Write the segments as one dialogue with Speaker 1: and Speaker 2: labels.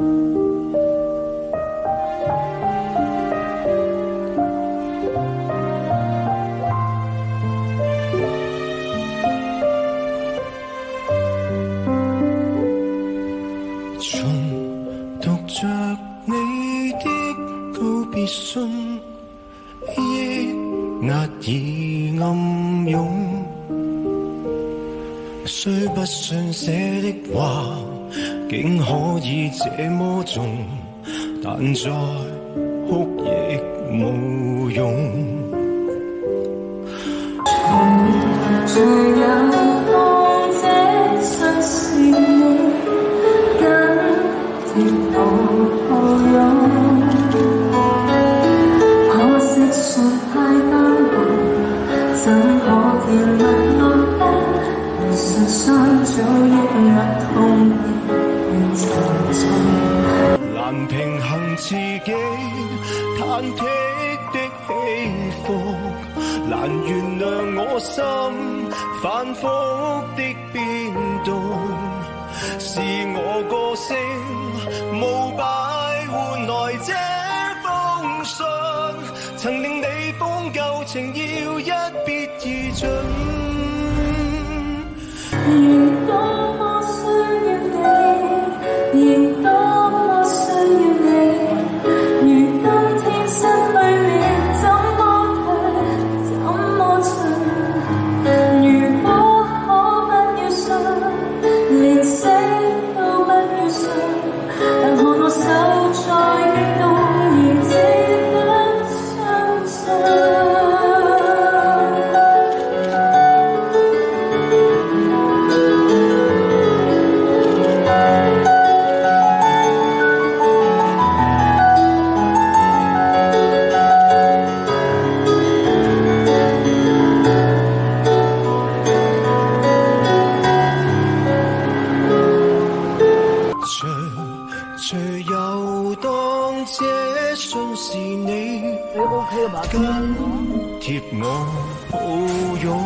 Speaker 1: 压抑暗涌，虽不信写的话，竟可以这么重，但再哭亦无用。
Speaker 2: 最有當這信是你，緊貼我抱擁。可惜信太單薄，怎可填密落得？唇上早已壓痛亦沉重。
Speaker 1: 難平衡自己忐忑的起伏，難原諒我心反覆的變動，是我個性無敗換來這封信，曾令你封舊情要一別而盡。
Speaker 2: 仍多麼需要你，仍多麼需要你，如今天失去了，怎麼退，怎麼進？如果可不要信，連死都不要信，但看我手再激動，仍值得相信。
Speaker 1: 誰又當這信是你，緊貼我抱擁。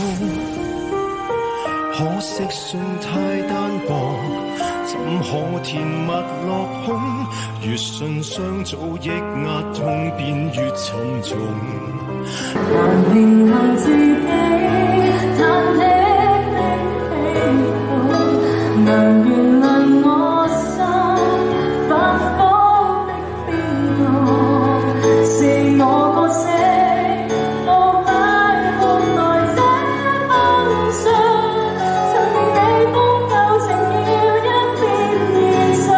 Speaker 1: 可惜信太單薄，怎可填密落空？越信箱早抑壓痛便越沉重。
Speaker 2: 難平衡自己忐忑的起伏，難原諒我心反覆的變動，是我個性無敗換來這封信，曾令你封舊情要一別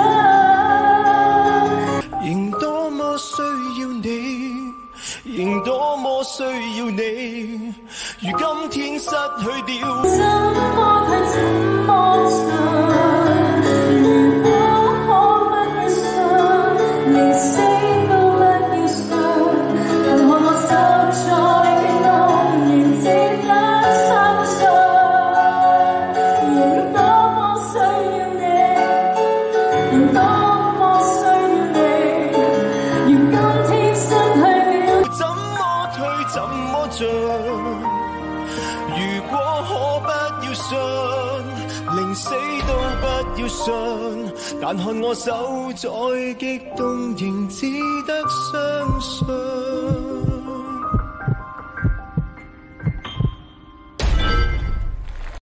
Speaker 2: 而盡。
Speaker 1: 仍多麼需要你，仍多麼需要你，如今天失去了，
Speaker 2: 怎麼退怎麼進？如果可不要信，連死都不要信，但看我手再激動，仍值得相信。仍多麼需要你，仍多麼需要你，如今天失去了，
Speaker 1: 怎麼退怎麼進？如果可不要信，寧死都不要信，但看我手再激動，仍只得相信。